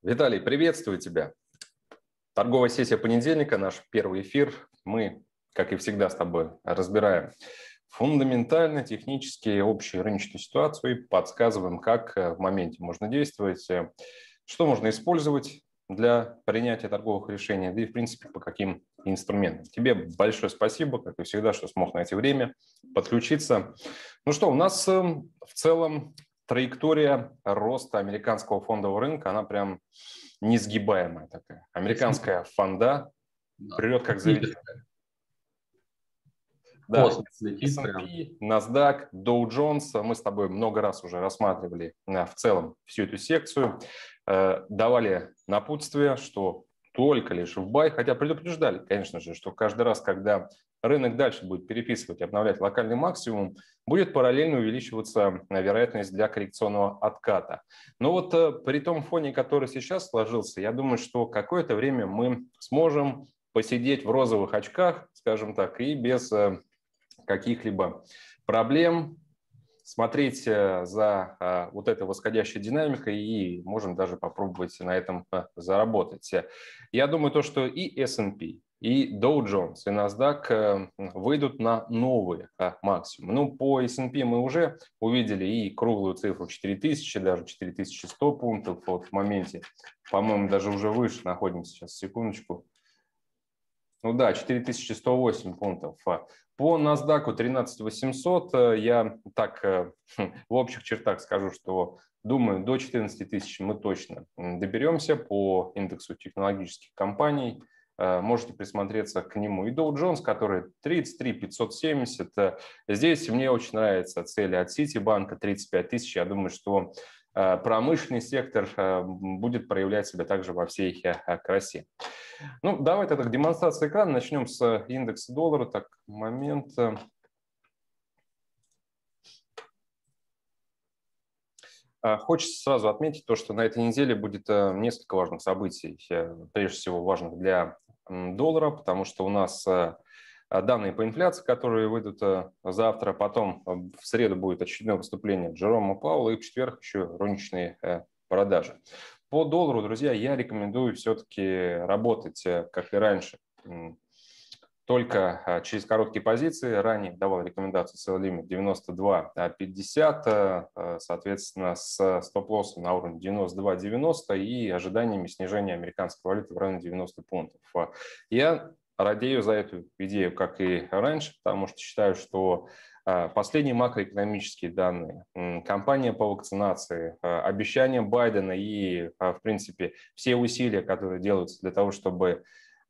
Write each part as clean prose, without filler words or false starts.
Виталий, приветствую тебя. Торговая сессия понедельника, наш первый эфир. Мы, как и всегда, с тобой разбираем фундаментально, технически общую рыночную ситуацию и подсказываем, как в моменте можно действовать, что можно использовать для принятия торговых решений, да и, в принципе, по каким инструментам. Тебе большое спасибо, как и всегда, что смог найти время подключиться. Ну что, у нас в целом траектория роста американского фондового рынка, она прям несгибаемая такая. Американская фонда Да. прет как заведенная. Да, Космос летит прям. S&P, NASDAQ, Dow Jones. Мы с тобой много раз уже рассматривали в целом всю эту секцию. Давали напутствие, что только лишь в бай, хотя предупреждали, конечно же, что каждый раз, когда рынок дальше будет переписывать и обновлять локальный максимум, будет параллельно увеличиваться вероятность для коррекционного отката. Но вот при том фоне, который сейчас сложился, я думаю, что какое-то время мы сможем посидеть в розовых очках, скажем так, и без каких-либо проблем, смотреть за вот этой восходящей динамикой и можем даже попробовать на этом заработать. Я думаю, то, что и S&P, и Dow Jones, и NASDAQ выйдут на новые максимумы. Ну, по S&P мы уже увидели и круглую цифру 4000, даже 4100 пунктов вот в моменте. По-моему, даже уже выше находимся. Сейчас, секундочку. Ну да, 4108 пунктов. По NASDAQ 13800 я так в общих чертах скажу, что думаю, до 14 тысяч мы точно доберемся по индексу технологических компаний. Можете присмотреться к нему. И Dow Jones, который 33 570. Здесь мне очень нравится цель от Ситибанка 35 тысяч. Я думаю, что промышленный сектор будет проявлять себя также во всей красе. Ну, давайте так, демонстрация экрана. Начнем с индекса доллара. Так, момент. Хочется сразу отметить то, что на этой неделе будет несколько важных событий, прежде всего важных для доллара, потому что у нас данные по инфляции, которые выйдут завтра, потом в среду будет очередное выступление Джерома Пауэлла, и в четверг еще розничные продажи. По доллару, друзья, я рекомендую все-таки работать, как и раньше, только через короткие позиции. Ранее давал рекомендацию sell limit 92.50, соответственно, с стоп-лоссом на уровне 92.90 и ожиданиями снижения американской валюты в районе 90 пунктов. Я радею за эту идею, как и раньше, потому что считаю, что последние макроэкономические данные, кампания по вакцинации, обещания Байдена и, в принципе, все усилия, которые делаются для того, чтобы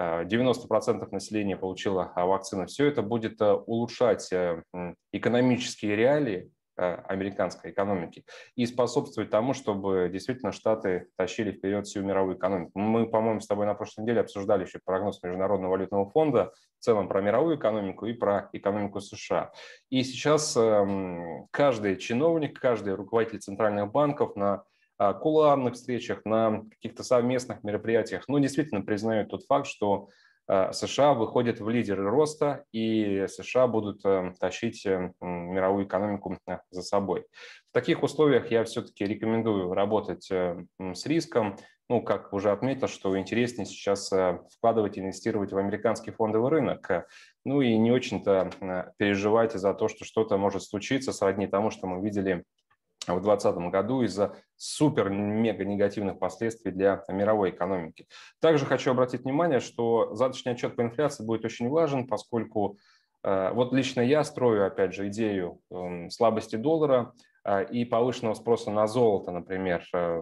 90% населения получило вакцину, все это будет улучшать экономические реалии американской экономики и способствовать тому, чтобы действительно Штаты тащили вперед всю мировую экономику. Мы, по-моему, с тобой на прошлой неделе обсуждали еще прогноз Международного валютного фонда в целом про мировую экономику и про экономику США. И сейчас каждый чиновник, каждый руководитель центральных банков на кулуарных встречах, на каких-то совместных мероприятиях, ну, действительно признают тот факт, что США выходят в лидеры роста, и США будут тащить мировую экономику за собой. В таких условиях я все-таки рекомендую работать с риском. Ну, как уже отметил, что интереснее сейчас вкладывать, инвестировать в американский фондовый рынок. Ну и не очень-то переживать за то, что что-то может случиться, сродни тому, что мы видели в 2020 году из-за супер-мега негативных последствий для мировой экономики. Также хочу обратить внимание, что завтрашний отчет по инфляции будет очень важен, поскольку вот лично я строю, опять же, идею слабости доллара и повышенного спроса на золото, например,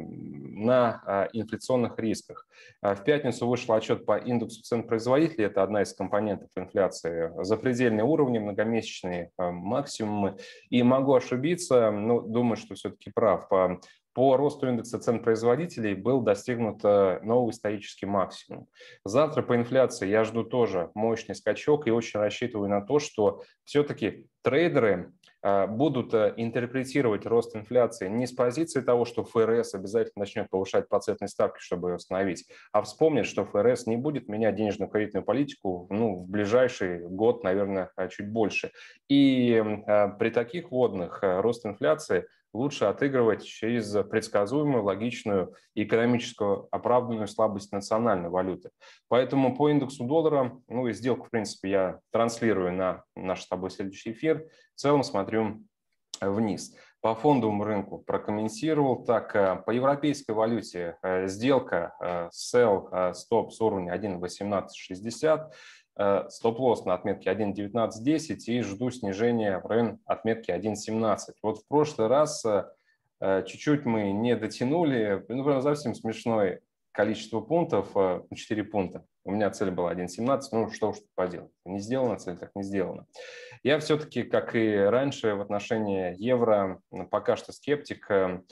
на инфляционных рисках. В пятницу вышел отчет по индексу цен производителей, это одна из компонентов инфляции, запредельные уровни, многомесячные максимумы. И могу ошибиться, но думаю, что все-таки прав. По росту индекса цен производителей был достигнут новый исторический максимум. Завтра по инфляции я жду тоже мощный скачок и очень рассчитываю на то, что все-таки трейдеры будут интерпретировать рост инфляции не с позиции того, что ФРС обязательно начнет повышать процентные ставки, чтобы ее остановить, а вспомнят, что ФРС не будет менять денежно-кредитную политику в ближайший год, наверное, чуть больше. И при таких водных рост инфляции лучше отыгрывать через предсказуемую, логичную и экономическую оправданную слабость национальной валюты. Поэтому по индексу доллара, ну и сделку, в принципе, я транслирую на наш с тобой следующий эфир. В целом смотрю вниз. По фондовому рынку прокомментировал. Так, по европейской валюте сделка sell стоп с уровня 1.1860, стоп-лосс на отметке 1.1910 и жду снижения в район отметки 1.17. Вот в прошлый раз чуть-чуть мы не дотянули, ну, прям совсем смешное количество пунктов, 4 пункта. У меня цель была 1.17, ну что уж тут поделать. Не сделано, цель так не сделана. Я все-таки, как и раньше, в отношении евро пока что скептик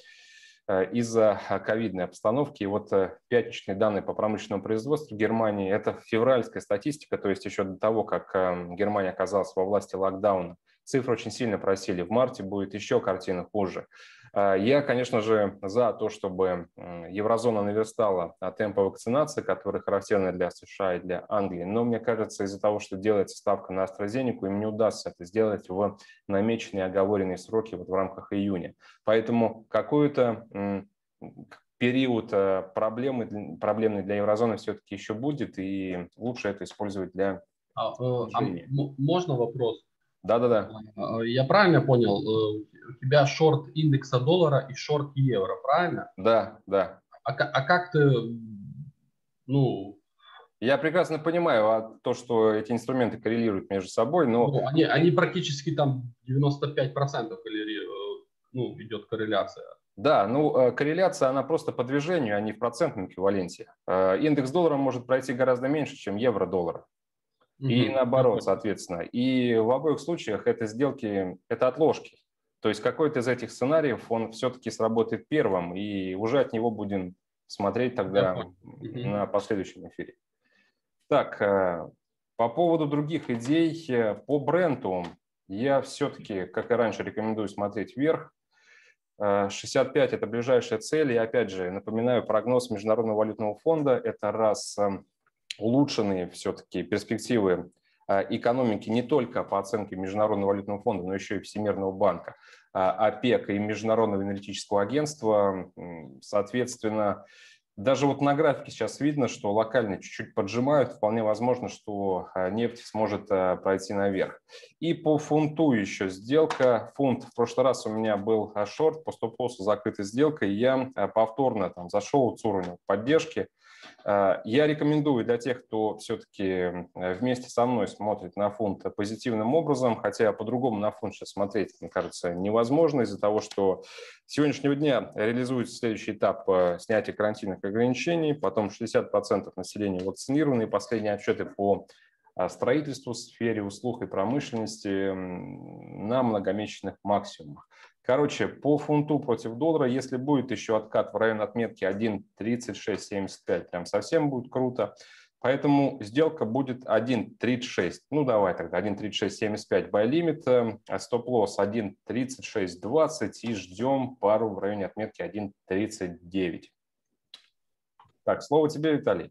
из-за ковидной обстановки. И вот пятничные данные по промышленному производству Германии – это февральская статистика, то есть еще до того, как Германия оказалась во власти локдауна. Цифры очень сильно просели. В марте будет еще картина хуже. Я, конечно же, за то, чтобы еврозона наверстала темпы вакцинации, которые характерны для США и для Англии. Но мне кажется, из-за того, что делается ставка на AstraZeneca, им не удастся это сделать в намеченные оговоренные сроки вот в рамках июня. Поэтому какой-то период проблемный для еврозоны все-таки еще будет, и лучше это использовать для снижения. Можно вопрос? Да-да-да. Я правильно понял, у тебя шорт индекса доллара и шорт евро, правильно? Да, да. А как ты, ну... Я прекрасно понимаю то, что эти инструменты коррелируют между собой, но... Ну, они практически там 95% идет корреляция. Да, ну, корреляция, она просто по движению, а не в процентном эквиваленте. Индекс доллара может пройти гораздо меньше, чем евро-доллара. И наоборот, соответственно. И в обоих случаях это сделки, это отложки. То есть какой-то из этих сценариев, он все-таки сработает первым, и уже от него будем смотреть тогда на последующем эфире. Так, по поводу других идей, по бренду я все-таки, как и раньше, рекомендую смотреть вверх. 65 – это ближайшая цель. И опять же, напоминаю, прогноз Международного валютного фонда – это раз улучшенные все-таки перспективы экономики не только по оценке Международного валютного фонда, но еще и Всемирного банка, ОПЕК и Международного энергетического агентства. Соответственно, даже вот на графике сейчас видно, что локально чуть-чуть поджимают. Вполне возможно, что нефть сможет пройти наверх. И по фунту еще сделка. Фунт в прошлый раз у меня был шорт, по стоп-лоссу закрытой сделкой. Я повторно там зашел с уровня поддержки. Я рекомендую для тех, кто все-таки вместе со мной смотрит на фунт позитивным образом, хотя по-другому на фунт сейчас смотреть, мне кажется, невозможно из-за того, что с сегодняшнего дня реализуется следующий этап снятия карантинных ограничений, потом 60% населения вакцинированы, и последние отчеты по строительству в сфере услуг и промышленности на многомесячных максимумах. Короче, по фунту против доллара, если будет еще откат в район отметки 1.3675, прям совсем будет круто. Поэтому сделка будет 1.36. Ну, давай тогда 1.3675 buy limit, стоп-лосс 1.3620 и ждем пару в районе отметки 1.39. Так, слово тебе, Виталий.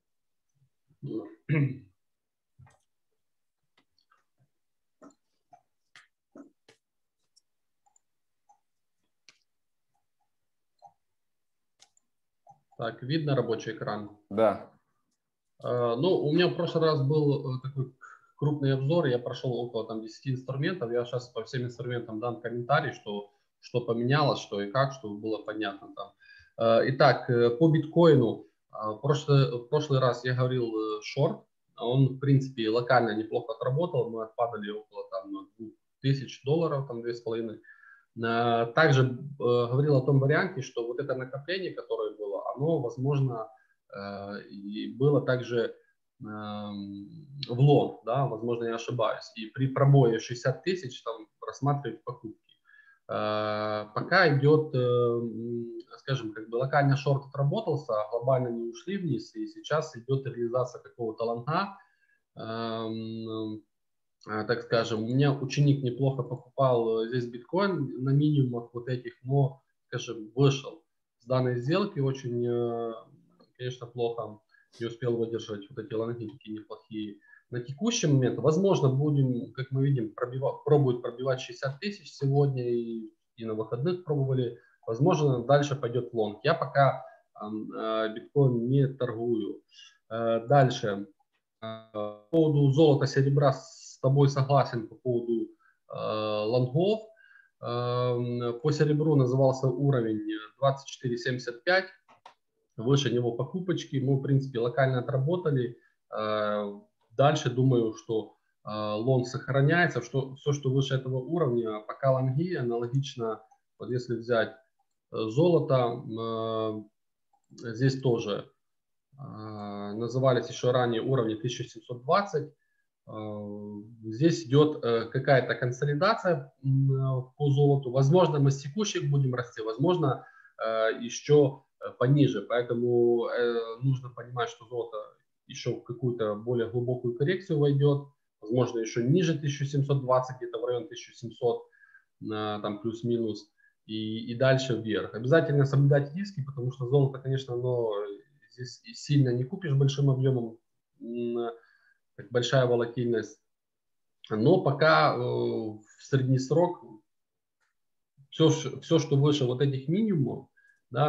Так, видно рабочий экран? Да. Ну, у меня в прошлый раз был такой крупный обзор, я прошел около там 10 инструментов, я сейчас по всем инструментам дам комментарий, что поменялось, что и как, чтобы было понятно там. Итак, по биткоину, в прошлый раз я говорил шорт, он в принципе локально неплохо отработал, мы отпадали около там $2000, там 2,5. Также говорил о том варианте, что вот это накопление, которое было, оно, возможно, и было также в лонг, да, возможно, я ошибаюсь. И при пробое 60 тысяч там рассматривать покупки. Пока идет, скажем, как бы локальный шорт отработался, глобально не ушли вниз, и сейчас идет реализация какого-то лонга. Так скажем, у меня ученик неплохо покупал здесь биткоин на минимумах вот этих, но, скажем, вышел с данной сделки очень, конечно, плохо не успел выдержать вот эти лонги такие неплохие. На текущий момент, возможно, будем, как мы видим, пробуют пробивать 60 тысяч сегодня и на выходных пробовали возможно, дальше пойдет лонг. Я пока биткоин не торгую. Дальше. По поводу золота, серебра с тобой согласен по поводу лонгов. По серебру назывался уровень 24.75. Выше него покупочки. Мы, в принципе, локально отработали. Дальше думаю, что лонг сохраняется. Все, что выше этого уровня, пока лонги, аналогично, вот если взять золото, здесь тоже назывались еще ранее уровни 1720. Здесь идет какая-то консолидация по золоту. Возможно, мы с текущих будем расти, возможно, еще пониже. Поэтому нужно понимать, что золото еще в какую-то более глубокую коррекцию войдет. Возможно, еще ниже 1720, где-то в район 1700, там плюс-минус. И дальше вверх. Обязательно соблюдать риски, потому что золото, конечно, оно здесь сильно не купишь большим объемом, большая волатильность. Но пока в средний срок все, что выше вот этих минимумов, да,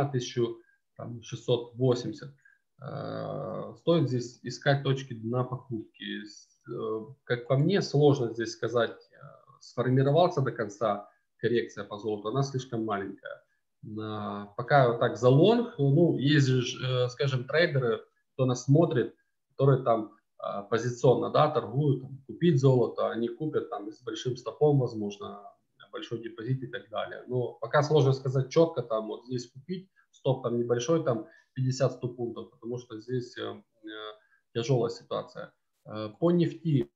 1680, стоит здесь искать точки дна покупки. Как по мне, сложно здесь сказать, сформировался до конца коррекция по золоту, она слишком маленькая. Пока вот так за лонг, ну, есть же, скажем, трейдеры, кто нас смотрит, которые там позиционно, да, торгуют, там, купить золото, они купят там с большим стопом, возможно, большой депозит и так далее. Но пока сложно сказать четко, там, вот здесь купить, стоп там небольшой, там 50-100 пунктов, потому что здесь тяжелая ситуация. По нефти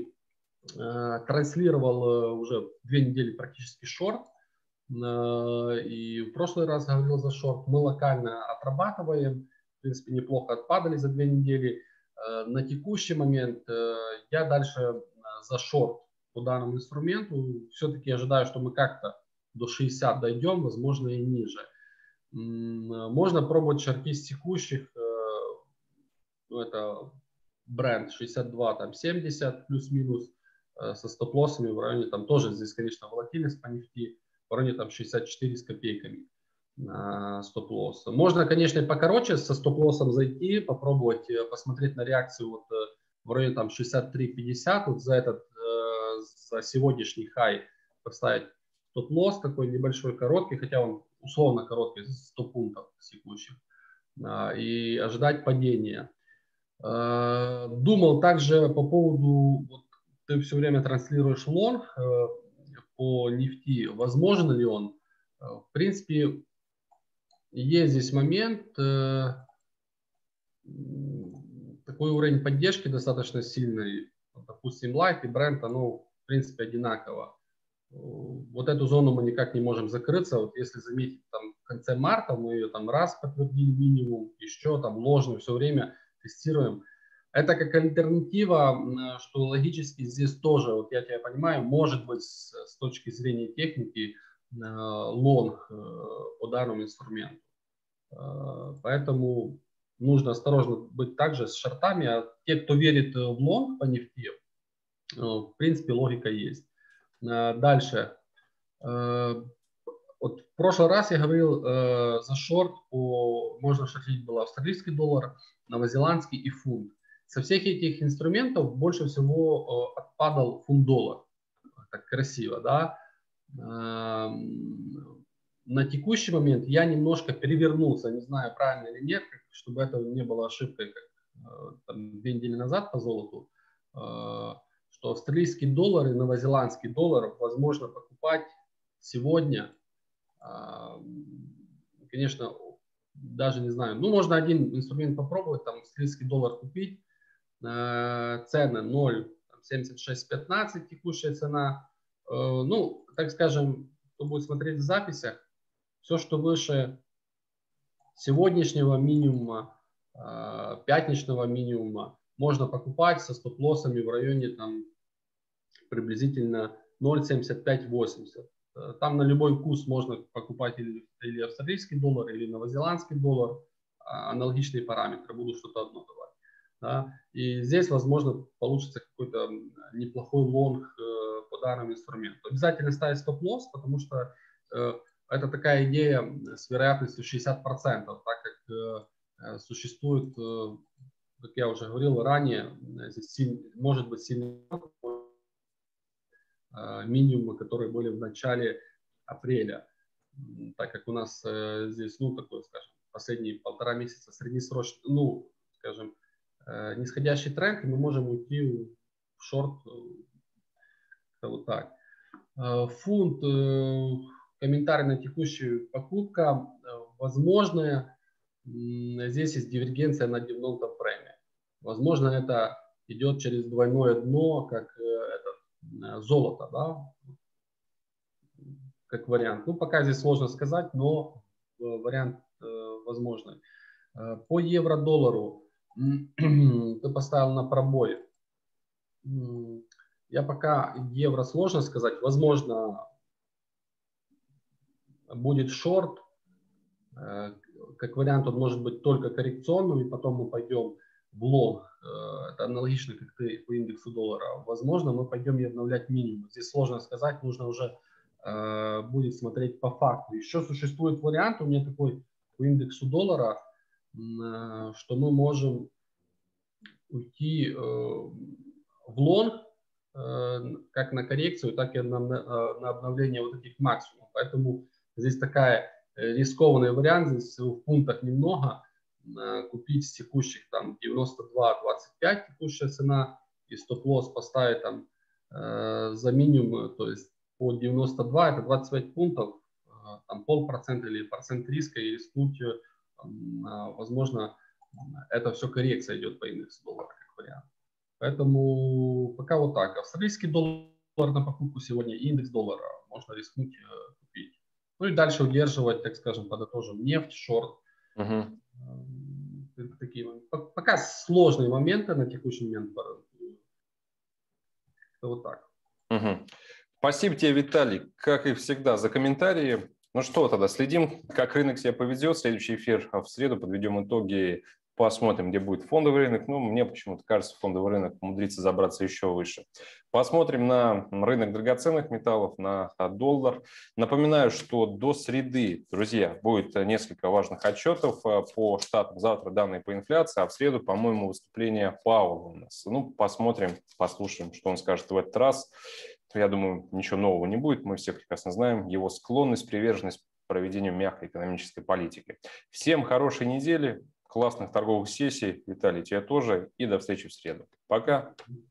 транслировал уже 2 недели практически шорт. И в прошлый раз говорил за шорт. Мы локально отрабатываем. В принципе, неплохо отпадали за 2 недели. На текущий момент я дальше за шорт по данному инструменту. Все-таки ожидаю, что мы как-то до 60 дойдем, возможно, и ниже. Можно пробовать шорты с текущих. Ну, это бренд 62, там 70 плюс-минус со стоп-лоссами в районе, там тоже здесь, конечно, волатильность по нефти в районе там 64 с копейками стоп-лосс. Можно, конечно, и покороче со стоп-лоссом зайти, попробовать посмотреть на реакцию вот в районе там 63-50, вот за этот, за сегодняшний хай поставить стоп-лосс такой небольшой, короткий, хотя он условно короткий, 100 пунктов текущих, и ожидать падения. Думал также по поводу, вот ты все время транслируешь лонг по нефти, возможен ли он? В принципе, есть здесь момент, такой уровень поддержки достаточно сильный, допустим, Light и Brent, оно в принципе одинаково. Вот эту зону мы никак не можем закрыться. Вот если заметить, там в конце марта мы ее там раз подтвердили минимум, еще там ложно, все время тестируем. Это как альтернатива, что логически здесь тоже, вот я тебя понимаю, может быть с точки зрения техники лонг по данному инструменту. Поэтому нужно осторожно быть также с шортами. А те, кто верит в лонг по нефти, в принципе логика есть. Дальше. Вот в прошлый раз я говорил за шорт, можно шортить было австралийский доллар, новозеландский и фунт. Со всех этих инструментов больше всего отпадал фунт-доллар. Так красиво, да? На текущий момент я немножко перевернулся, не знаю, правильно или нет, чтобы это не было ошибкой, как там, 2 недели назад по золоту, что австралийский доллар и новозеландский доллар возможно покупать сегодня. Конечно, даже не знаю, ну можно один инструмент попробовать, там австралийский доллар купить, цены 0,7615 текущая цена, ну, так скажем, кто будет смотреть в записях, все, что выше сегодняшнего минимума, пятничного минимума, можно покупать со стоп-лоссами в районе там приблизительно 0,7580. Там на любой вкус можно покупать или австралийский доллар, или новозеландский доллар, аналогичные параметры, буду что-то одно давать. Да? И здесь, возможно, получится какой-то неплохой лонг по данному инструменту. Обязательно ставить стоп-лосс, потому что это такая идея с вероятностью 60%, так как существует, как я уже говорил ранее, здесь может быть сильный минимумы, которые были в начале апреля, так как у нас здесь, ну, такой, скажем, последние 1,5 месяца среднесрочный, ну, скажем, нисходящий тренд, и мы можем уйти в шорт, вот так. Фунт, комментарий на текущую покупка, возможно, здесь есть дивергенция на дневном таймфрейме. Возможно, это идет через двойное дно, как золото, да, как вариант. Ну, пока здесь сложно сказать, но вариант возможный. По евро-доллару ты поставил на пробой. Я пока евро сложно сказать. Возможно, будет шорт. Как вариант, он может быть только коррекционным, и потом мы пойдем в лонг. Это аналогично, как ты по индексу доллара. Возможно, мы пойдем и обновлять минимум. Здесь сложно сказать, нужно уже будет смотреть по факту. Еще существует вариант у меня такой по индексу доллара, что мы можем уйти в лонг, как на коррекцию, так и на обновление вот этих максимумов. Поэтому здесь такая рискованный вариант, здесь в пунктах немного, купить с текущих там 92.25 текущая цена и стоп-лосс поставить там за минимум, то есть по 92, это 25 пунктов, там 0,5% или процент риска, и рискнуть, возможно, это все коррекция идет по индексу доллара как вариант. Поэтому пока вот так. Австралийский доллар на покупку сегодня, индекс доллара можно рискнуть купить. Ну и дальше удерживать, так скажем, подытожим, нефть, шорт. Такие, пока сложные моменты на текущий момент. Вот так. Спасибо тебе, Виталий, как и всегда, за комментарии. Ну что, тогда следим, как рынок себя поведет. Следующий эфир в среду, подведем итоги, посмотрим, где будет фондовый рынок. Ну, мне почему-то кажется, фондовый рынок умудрится забраться еще выше. Посмотрим на рынок драгоценных металлов, на доллар. Напоминаю, что до среды, друзья, будет несколько важных отчетов по штатам. Завтра данные по инфляции, а в среду, по-моему, выступление Пауэлла у нас. Ну, посмотрим, послушаем, что он скажет в этот раз. Я думаю, ничего нового не будет. Мы все прекрасно знаем его склонность, приверженность проведению мягкой экономической политики. Всем хорошей недели, классных торговых сессий. Виталий, тебе тоже. И до встречи в среду. Пока.